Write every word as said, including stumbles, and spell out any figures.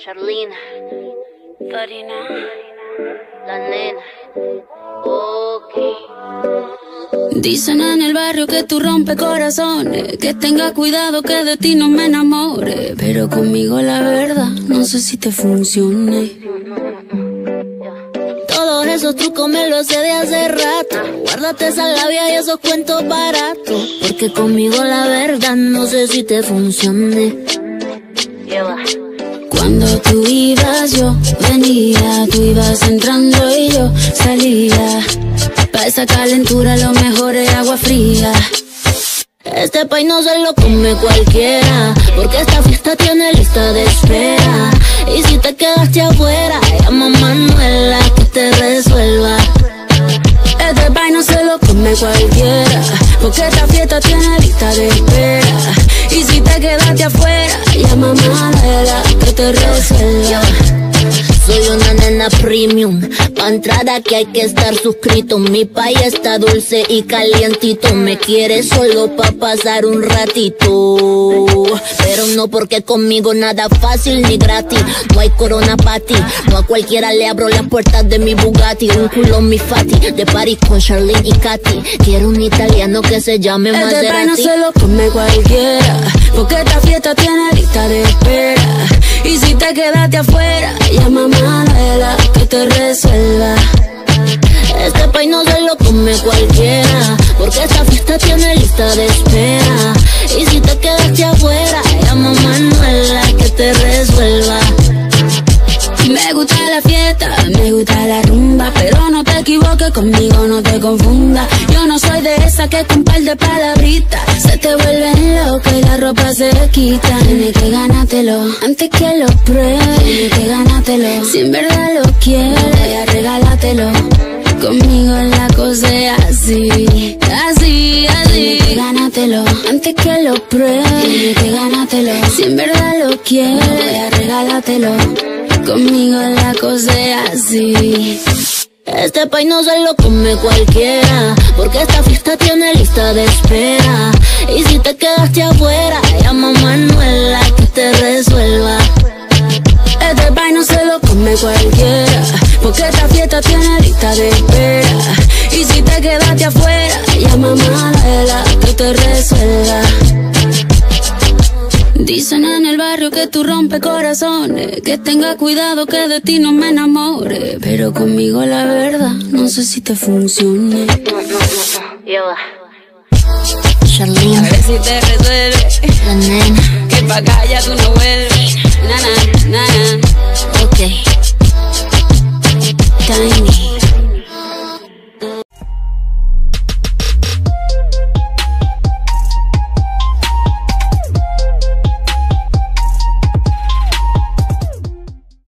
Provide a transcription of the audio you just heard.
Charlene, Farina, la nena, ok. Dicen en el barrio que tú rompes corazones, que tenga cuidado que de ti no me enamore, pero conmigo la verdad no sé si te funcione. Todos esos trucos me los sé de hace rato. Guárdate esa labia y esos cuentos baratos, porque conmigo la verdad no sé si te funcione. Cuando tú ibas yo venía, tú ibas entrando y yo salía. Pa' esa calentura lo mejor es agua fría. Este país no se lo come cualquiera, porque esta fiesta tiene lista de espera. Y si te quedaste afuera, llama a Manuela que te resuelva. Este país no se lo come cualquiera, porque esta fiesta tiene lista de espera. Y si te quedaste afuera, llama a Manuela que te resuelva. Soy una nena premium, pa' entrar aquí hay que estar suscrito. Mi país está dulce y calientito, me quiere solo pa' pasar un ratito. Pero no, porque conmigo nada fácil ni gratis. No hay corona pa' ti, no a cualquiera le abro las puertas de mi Bugatti. Un culo mi Fati, de París con Charlene y Katy. Quiero un italiano que se llame Maserati. Este país no se lo come cualquiera, porque esta fiesta tiene lista de espera. Y si te quedaste afuera, llama a Manuela que te resuelva. Este país no se lo come cualquiera, porque esta fiesta tiene lista de espera. Y si te quedaste afuera, llama a Manuela que te resuelva. Me gusta la fiesta, me gusta la rumba, pero no te equivoques conmigo, no te confundas. Yo no soy de esa que con par de palabritas se te vuelven loca y la ropa se quita. Tienes que ganártelo antes que lo pruebes, tienes que ganártelo. Si en verdad lo quieres, regálatelo. Conmigo la cosa es así, así, así. Tienes que ganártelo antes que lo pruebes, tienes que ganártelo. Si en verdad lo quieres, regálatelo. Conmigo la cosa es así. Este país no se lo come cualquiera, porque esta fiesta tiene lista de espera. Y si te quedaste afuera, llama a Manuela que te resuelva. Este país no se lo come cualquiera, porque esta fiesta tiene lista de espera. Y si te quedaste afuera, llama a Manuela que te resuelva. Dicen en el barrio que tú rompes corazones, que tenga cuidado que de ti no me enamore, pero conmigo la verdad no sé si te funcione. Charlene, a ver si te resuelve. La nena, que pa' acá ya tú no vuelves. Na, na, na, na. ok. Tiny.